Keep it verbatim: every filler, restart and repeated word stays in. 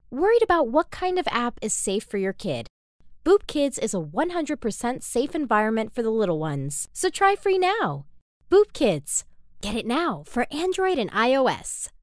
Worried about what kind of app is safe for your kid? Boop Kids is a one hundred percent safe environment for the little ones, so try free now. Boop Kids. Get it now for Android and iOS.